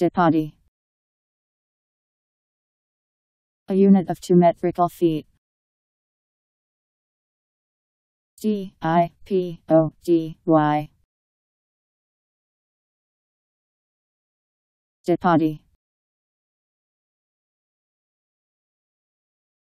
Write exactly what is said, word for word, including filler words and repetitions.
Dipody. A unit of two metrical feet. D I P O D Y. Dipody.